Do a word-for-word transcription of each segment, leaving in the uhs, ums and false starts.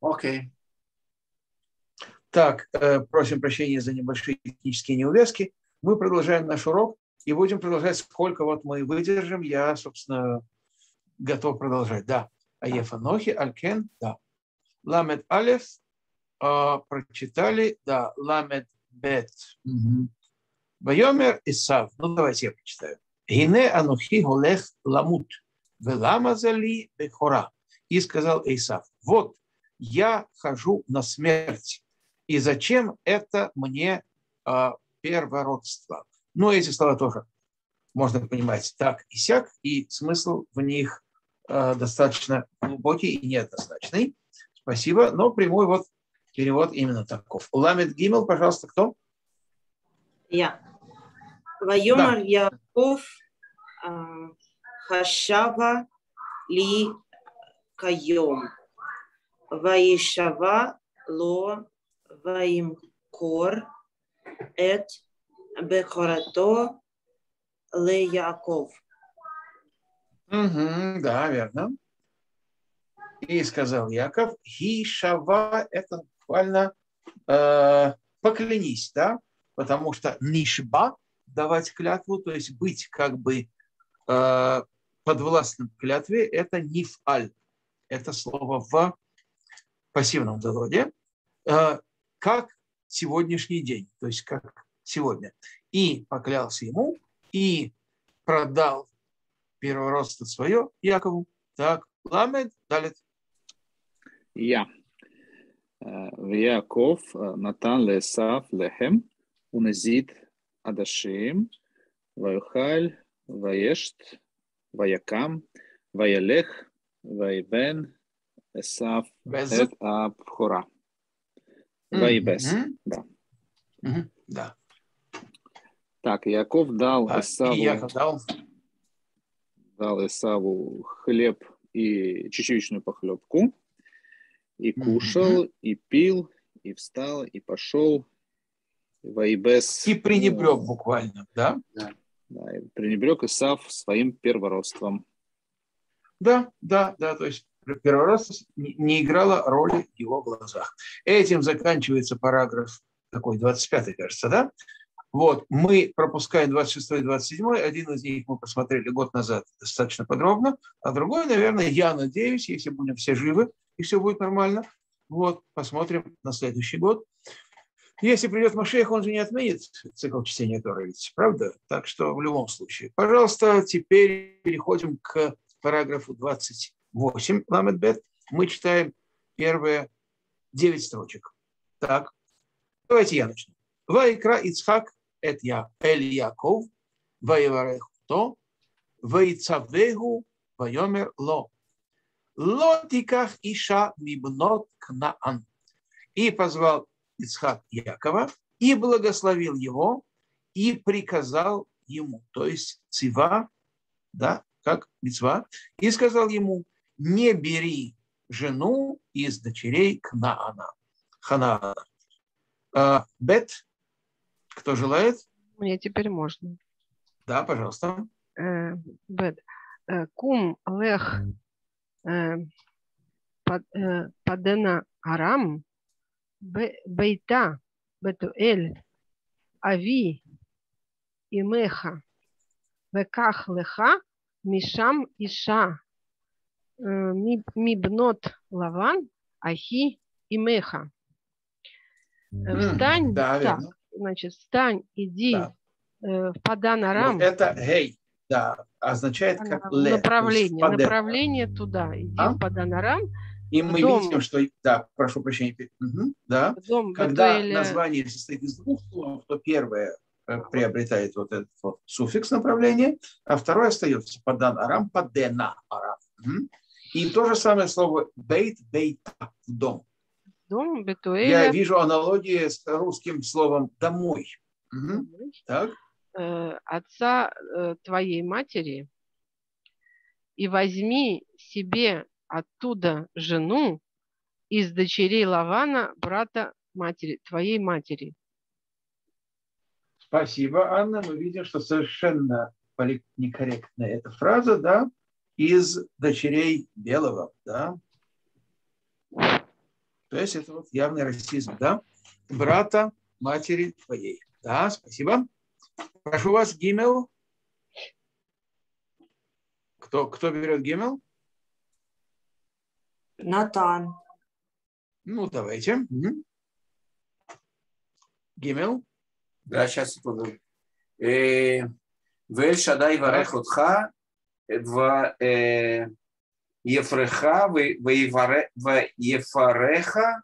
Окей. Так, э, просим прощения за небольшие технические неувязки. Мы продолжаем наш урок и будем продолжать, сколько вот мы выдержим. Я, собственно, готов продолжать. Да. Аефанохи, Алькен, да. Ламед Алеф, э, прочитали, да. Ламед Бет. Угу. Вайомер Исав. Ну, давайте я прочитаю. Гине анухи голех ламут. Веламазали бехора. И сказал Исав: вот я хожу на смерть. И зачем это мне э, первородство? Ну, эти слова тоже можно понимать так и сяк, и смысл в них э, достаточно глубокий и неоднозначный. Спасибо, но прямой вот перевод именно таков. Ламед Гимел, пожалуйста, кто? Я. Вайомар Яков хашава ли кайом. Ваишава ло ваимкор эт бехорато ле Яков. Угу, да, верно. И сказал Яков: Хишава — это буквально э, поклянись, да, потому что нишба — давать клятву, то есть быть как бы э, подвластным клятве — это нифаль, это слово в пассивном заводе, э, как сегодняшний день, то есть как сегодня. И поклялся ему, и продал первородство свое Якову. Так, ламед, далит. Я. ויעקב נתן לעשו לחם ונזיד עדשים ויאכל וישת ויקם וילך ויבן עשו את הבכורה. ויבס. Да. Да. Так, Яков дал Эсаву, дал. дал Эсаву хлеб и чечевичную похлебку, и кушал, mm-hmm. и пил, и встал, и пошел. Вайбес. И пренебрег ну, буквально, да? Да. Да, и пренебрег Исав своим первородством. Да, да, да, то есть первородство не играло роли в его глазах. Этим заканчивается параграф такой двадцать пятый, кажется, да? Вот, мы пропускаем двадцать шестой и двадцать седьмой. Один из них мы посмотрели год назад достаточно подробно, а другой, наверное, я надеюсь, если будем все живы и все будет нормально, вот, посмотрим на следующий год. Если придет Машиах, он же не отменит цикл чтения Торы, ведь, правда? Так что в любом случае. Пожалуйста, теперь переходим к параграфу двадцать восемь, ламед бет. Мы читаем первые девять строчек. Так, давайте я начну. Ваикра Ицхак эт я эль Яков, ваеварех то, ваицавегу, вайомер ло. Ло тиках иша мибнот кнаан. И позвал Ицхак Якова, и благословил его, и приказал ему, то есть цива, да, как мицва, и сказал ему: не бери жену из дочерей Кнаана, Ханаана. А, Бет, кто желает? Мне теперь можно. Да, пожалуйста. Э, Бет. Э, кум лех э, под, э, падена арам бейта бетуэль ави имеха веках леха мишам иша мибнот лаван ахи имеха. Встань, да, так, значит, встань, иди да. э, в Падан-Арам. Вот это гей, да, означает как ле. Направление, направление туда. Иди а? в Падан-Арам. И мы дом, видим, что, да, прошу прощения, угу, да, дом когда Бетуэля... название состоит из двух слов, то первое приобретает вот этот вот суффикс направления, а второе остается Падан-Арам, Падена-Арам. Угу. И то же самое слово бейт, бейта, дом. Дом Бетуэля. Я вижу аналогии с русским словом домой. Угу. Так. Э, отца э, твоей матери, и возьми себе оттуда жену из дочерей Лавана, брата матери, твоей матери. Спасибо, Анна. Мы видим, что совершенно некорректная эта фраза, да, из дочерей Белого, да. То есть это вот явный расизм, да? Брата матери твоей. Да, спасибо. Прошу вас, Гимел. Кто, кто берет Гимел? Натан. Ну, давайте. Угу. Гимел. Да, сейчас буду. Вель Шадай варех отха, Ефреха, Ефареха,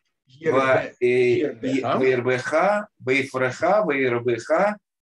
Ваербеха, Ваефреха, Ваербеха,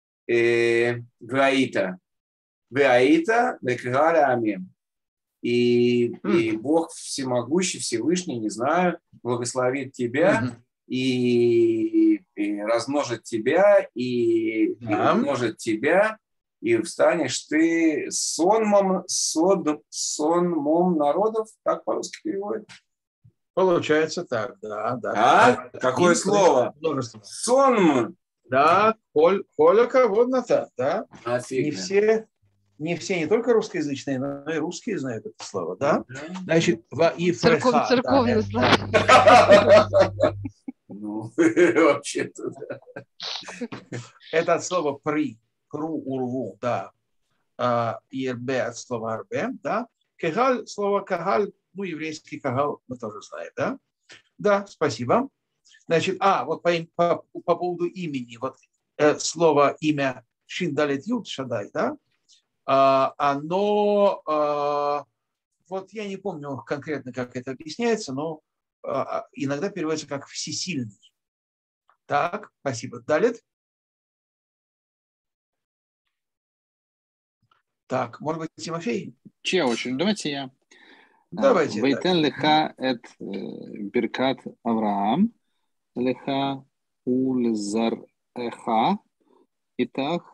Ваита. Ваита, Векгаля Амин. И, и Бог всемогущий, Всевышний, не знаю, благословит тебя mm-hmm. и, и размножит тебя, и, yeah. и умножит тебя, и встанешь ты сонмом, сон, сонмом народов, так по-русски переводит? Получается так, да. да. А? Да. Какое и слово? Сонм. Да, коль, коляка, вот на так, да. Офигенно. Не все... Не все, не только русскоязычные, но и русские знают это слово, да? Значит, Церков, церковное слово. Ну, вообще-то, да. Это от слова при, кру, урву, да. Ирбе от слова арбе, да. Кегаль, слово кагаль, ну, еврейский кагал мы тоже знаем, да? Да, спасибо. Значит, а, вот по, по, по поводу имени, вот э, слово имя Шиндалет Юд Шадай, да? Uh, оно, uh, вот я не помню конкретно, как это объясняется, но uh, иногда переводится как всесильный. Так, спасибо. Далее. Так, может быть, Тимофей? Чья очередь? Давайте я. Давайте. Вейтен леха эт биркат Авраам, леха ульзареха, итах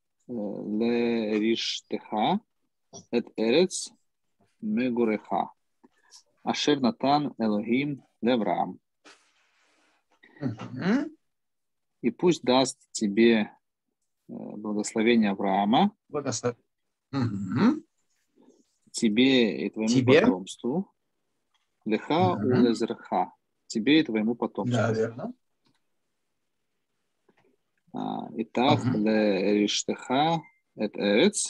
лериштеха эт эрец мегуреха. Ашер натан Элохим левраам. И пусть даст тебе благословение Авраама, Благослов... угу. тебе и твоему тебе? потомству, леха угу. улезерха, тебе и твоему потомству. Да, верно. Итак, лериштеха эт эрец.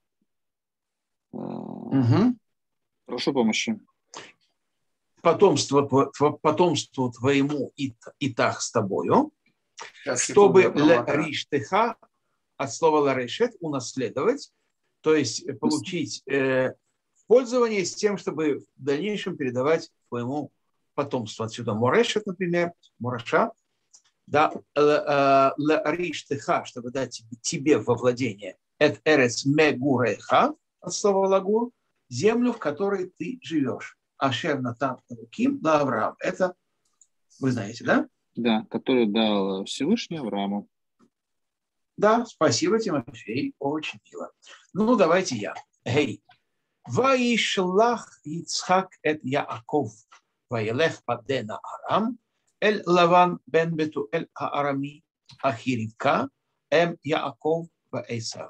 Прошу помощи. Потомство, потомству твоему итах с тобою, сейчас, чтобы лериштеха от слова ларешет унаследовать, то есть получить э, пользование с тем, чтобы в дальнейшем передавать твоему потомству. Отсюда морешет, например, мораша, да, лариштеха, чтобы дать тебе во владение эт эрец мегуреха от слова лагур, землю, в которой ты живешь. Ашер натан Элоким на Авраам. Это вы знаете, да? Да, который дал Всевышний Аврааму. Да, спасибо, Тимофей, очень мило. Ну, давайте я. Гей. Ваишлах Ицхак эт Яаков, ваелех падена Арам, эль Лаван бен Бетуэль Аарами, Ахиритка, эм Яаков ваэйсав.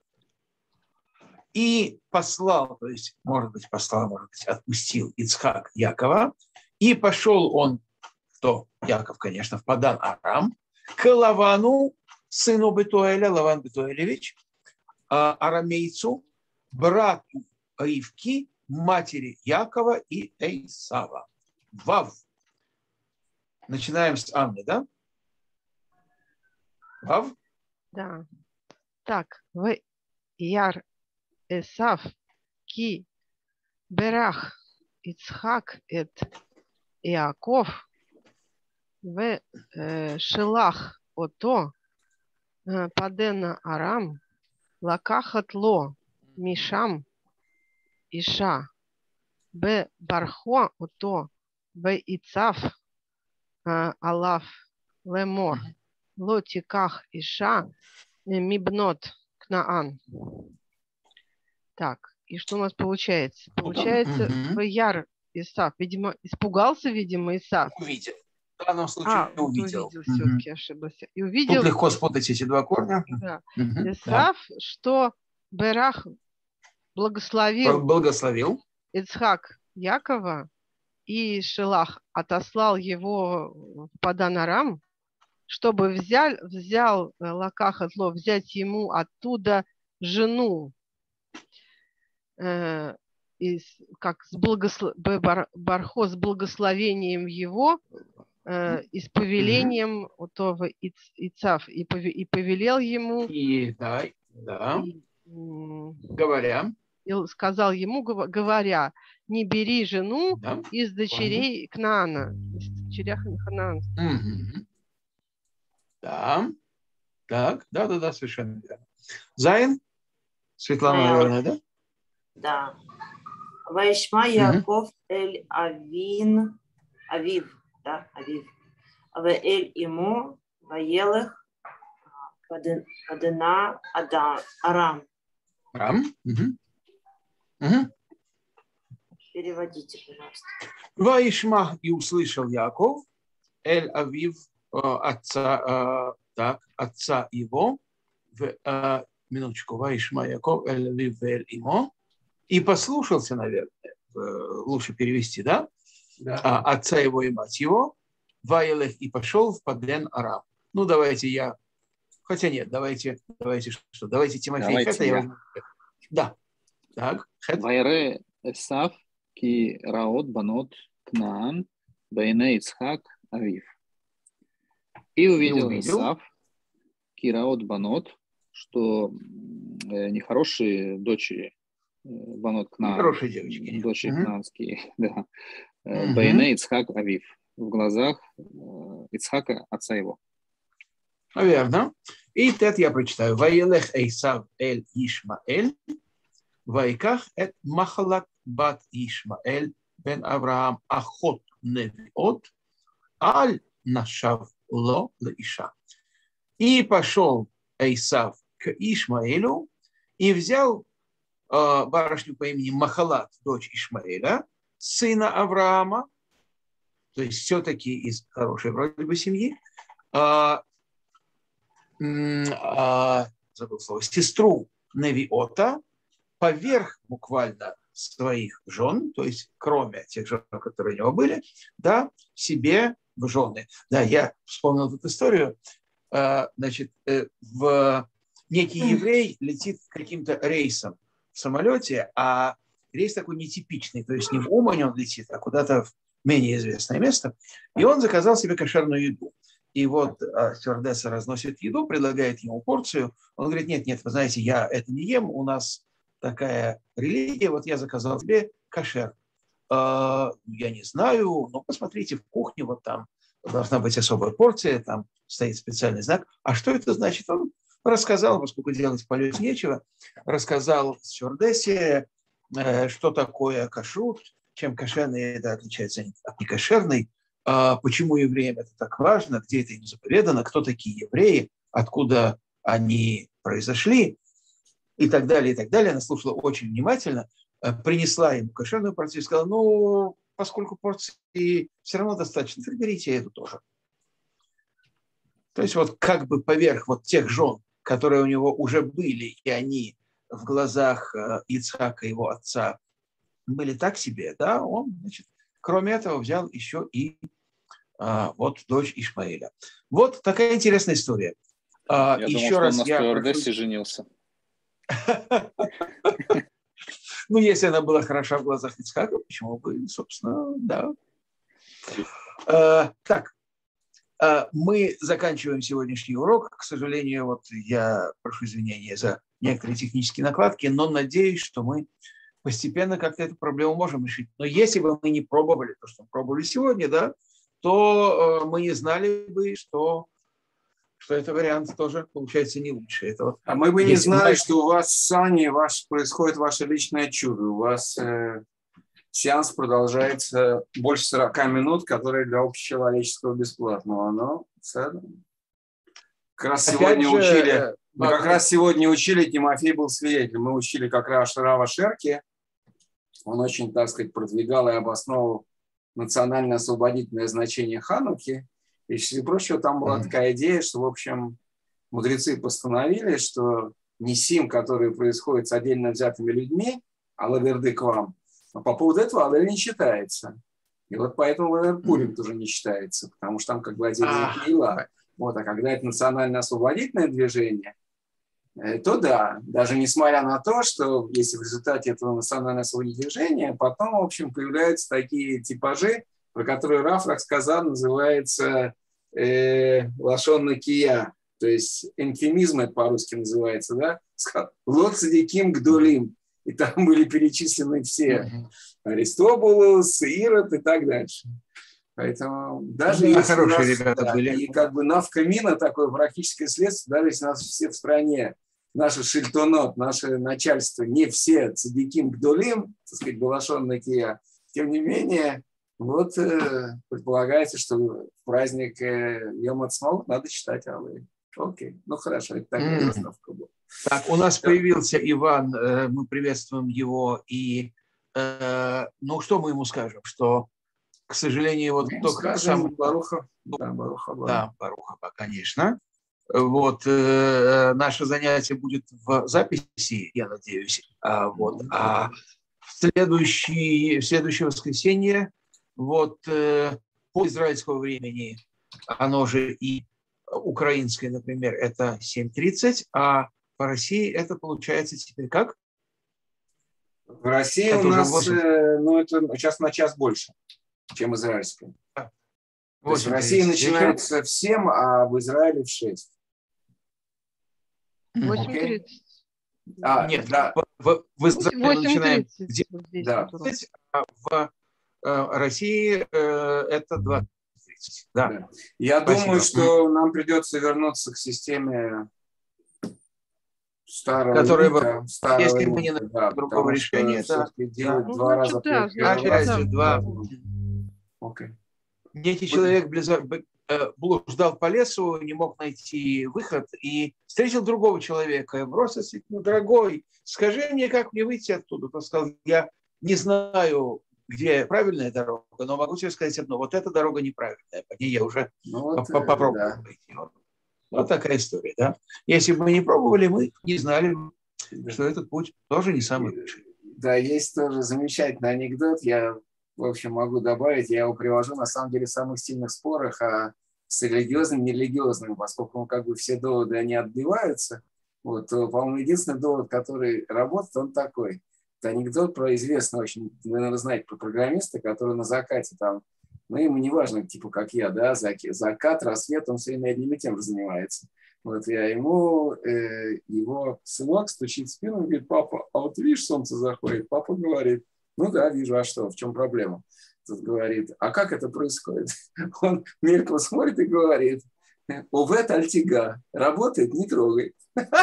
И послал, то есть, может быть, послал, может быть, отпустил Ицхак Якова, и пошел он, кто? Яков, конечно, в Падан Арам, к Лавану, сыну Бетуэля, Лаван Бетуэлевич, арамейцу, брату Ривки, матери Якова и Эйсава. Вав. Начинаем с Анны, да? Вав? Да. Так, вы Яр Эсав, ки берах Ицхак эт Иаков, в шелах ото падена Арам, лакахат ло мишам иша, б бархо ото б ицав алав лемор, ло тиках иша мибнот кнаан. Так, и что у нас получается? Получается, угу. Яр Исав, видимо, испугался, видимо, Исав. Увидел. В данном случае а, не увидел. увидел угу. Все-таки ошибался. И увидел... Тут легко спутать эти два корня. Да. Угу. Исав, да. Что Берах благословил, благословил Ицхак Якова и Шелах отослал его в Падан-Арам, чтобы взял, взял Лаках зло, взять ему оттуда жену, э, из, как с благослов... Бархо с благословением его, э, и с повелением mm-hmm. Отова Ицав, и, и повелел ему, и, да, да. И, говоря, и сказал ему, говоря, не бери жену да. из дочерей Кнаана, из дочерей Кнаана. Mm-hmm. Да, так, да, да, да, совершенно верно. Зайн, Светлана, да, наверное, да? Да. Ваишма Яков эль Авин, Авив, да, Авив. Эль ему Ваелых Падана Арам. Арам. Угу. Угу. Переводите, пожалуйста. Ваишма, и услышал Яков эль Авив, отца, так, отца его, в, минуточку, Ваишма Яков эль Авив эль имо, и послушался, наверное, лучше перевести, да? Да. Отца его и мать его, Ваелех, и пошел в Паден Арам. Ну, давайте я, хотя нет, давайте, давайте что, давайте Тимофей Хета, я возьму. Да, так, Хет. Вайре Эсав ки раот банот Кнаан бейне Ицхак Авив. И увидел Эсав ки раот банот, что нехорошие дочери банот Кнаан, нехорошие девочки, дочери угу. кнаанские, да. Угу. Бейне Ицхак Авив, в глазах Ицхака, отца его. Верно. И тет я прочитаю. Ваелех Эйсав эль Ишмаэль, вайках эт махалат бат Ишмаэль бен Авраам ахот невиот, аль нашав ло леиша. И пошел Эйсав к Ишмаэлю и взял э, барышню по имени Махалат, дочь Ишмаэля, сына Авраама, то есть все-таки из хорошей вроде бы семьи, а, а, забыл слово, сестру Невиота, поверх буквально своих жен, то есть кроме тех жен, которые у него были, да, себе в жены. Да, я вспомнил эту историю. А, значит, в некий еврей летит каким-то рейсом в самолете, а рейс такой нетипичный, то есть не в Умань он летит, а куда-то в менее известное место. И он заказал себе кошерную еду. И вот а, стюардесса разносит еду, предлагает ему порцию. Он говорит, нет, нет, вы знаете, я это не ем, у нас такая религия, вот я заказал себе кошер. А, я не знаю, но посмотрите в кухне, вот там должна быть особая порция, там стоит специальный знак. А что это значит? Он рассказал, поскольку делать в полете нечего, рассказал стюардессе, что такое кашрут, чем кошерная еда отличается от некошерной, почему евреям это так важно, где это им заповедано, кто такие евреи, откуда они произошли и так далее, и так далее. Она слушала очень внимательно, принесла ему кошерную порцию и сказала, ну, поскольку порции все равно достаточно, так берите эту тоже. То есть вот как бы поверх вот тех жен, которые у него уже были, и они в глазах Ицхака, его отца, были так себе, да, он, значит, кроме этого взял еще и а, вот дочь Ишмаэля. Вот такая интересная история. А, я еще думал, раз что он на стюардессе прошу... женился. Ну, если она была хороша в глазах Ицхака, почему бы, собственно, да. Так, мы заканчиваем сегодняшний урок. К сожалению, вот я прошу извинения за некоторые технические накладки, но надеюсь, что мы постепенно как-то эту проблему можем решить. Но если бы мы не пробовали то, что мы пробовали сегодня, да, то мы не знали бы, что, что этот вариант тоже получается не лучше. Это вот, а мы бы не знали, мы... что у вас с Аней ваш, происходит ваше личное чудо. У вас э, сеанс продолжается больше сорока минут, которые для общечеловеческого бесплатного. Но как раз Опять сегодня же, учили... Мы как раз сегодня учили, Тимофей был свидетелем, мы учили как раз Рава Шерки. Он очень, так сказать, продвигал и обосновывал национально-освободительное значение Хануки. И, среди прочего, там была такая идея, что, в общем, мудрецы постановили, что нисим, которые происходят с отдельно взятыми людьми, алла верды к вам, а по поводу этого алла не считается. И вот поэтому, наверное, Пурим тоже не считается, потому что там как бы отдельная кейла. Вот, а когда это национально-освободительное движение, то да, даже несмотря на то, что если в результате этого национально-освободительного движения, потом, в общем, появляются такие типажи, про которые Раф сказал, называется э, лашон накия, то есть энфемизм это по-русски называется, да, лот цадиким гдолим, и там были перечислены все, Аристобулус, Ирод и так дальше. Поэтому даже да, если хорошие нас, ребята да, были. И как бы навкамина такое практическое следствие, даже если у нас все в стране, наши шильтонот, наше начальство, не все цадиким гдолим, так сказать, балашон накия, тем не менее, вот э, предполагается, что в праздник э, Йом Ацмаут надо читать Аллы. Окей, ну хорошо, это такая расстановка была. Так, у нас появился Иван, э, мы приветствуем его, и э, ну что мы ему скажем, что, к сожалению, вот Мы только скажем сам... Баруха. Да, Баруха. Да, Баруха, конечно. Вот, э, наше занятие будет в записи, я надеюсь. А, вот, а в, следующий, в следующее воскресенье, вот, э, по израильскому времени, оно же и украинское, например, это семь тридцать, а по России это получается теперь как? В России это у нас, э, ну, это сейчас на час больше, чем израильское. То есть в России начинается в семь, а в Израиле в шесть. восемь тридцать. А, нет, да. в, в Израиле мы начинаем где да, а в э, России э, это двадцать тридцать. Да. Да. Я Спасибо. думаю, что нам придется вернуться к системе старого Которая линка, старого если линка, мы не да, другого решения, да, делать да. два Ну, раза да, опять же, два. Окей. Некий человек блуждал по лесу, не мог найти выход и встретил другого человека. И бросил, ну, дорогой, скажи мне, как мне выйти оттуда. Он сказал, я не знаю, где правильная дорога, но могу тебе сказать одно, вот эта дорога неправильная, по ней я уже ну, вот, попробовал да. пойти. Вот такая история, да. Если бы мы не пробовали, мы не знали, да. что этот путь тоже не самый лучший. Да, есть тоже замечательный анекдот, я, в общем, могу добавить, я его привожу, на самом деле, в самых сильных спорах а с религиозным и нерелигиозным, поскольку ну, как бы все доводы, они отбиваются. Вот, то, по-моему, единственный довод, который работает, он такой. Это анекдот про известного, очень, вы, наверное, знаете, про программиста, который на закате там, ну, ему не важно, типа, как я, да, закат, рассвет, он все время одним и тем же занимается. Вот я ему, э, его сынок стучит в спину и говорит, папа, а вот видишь, солнце заходит? Папа говорит, ну да, вижу, а что, в чем проблема? Тут говорит, а как это происходит? Он мельком смотрит и говорит, увет альтига, работает, не трогай.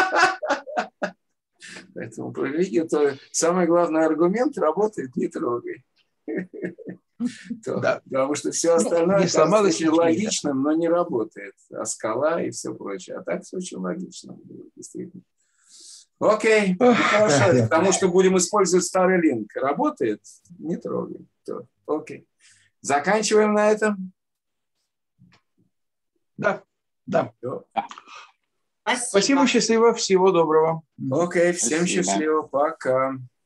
Поэтому про религию то самый главный аргумент работает, не трогай. То, да. Потому что все остальное не сломалось, очень логичным, но не работает. А скала и все прочее. А так все очень логично. Действительно. Окей. Ну, хорошо. Да, потому да. что будем использовать старый линк. Работает? Не трогай. То. Окей. Заканчиваем на этом? Да. Да. Спасибо. Спасибо, счастливо. Всего доброго. Окей. Всем Спасибо. счастливо. Пока.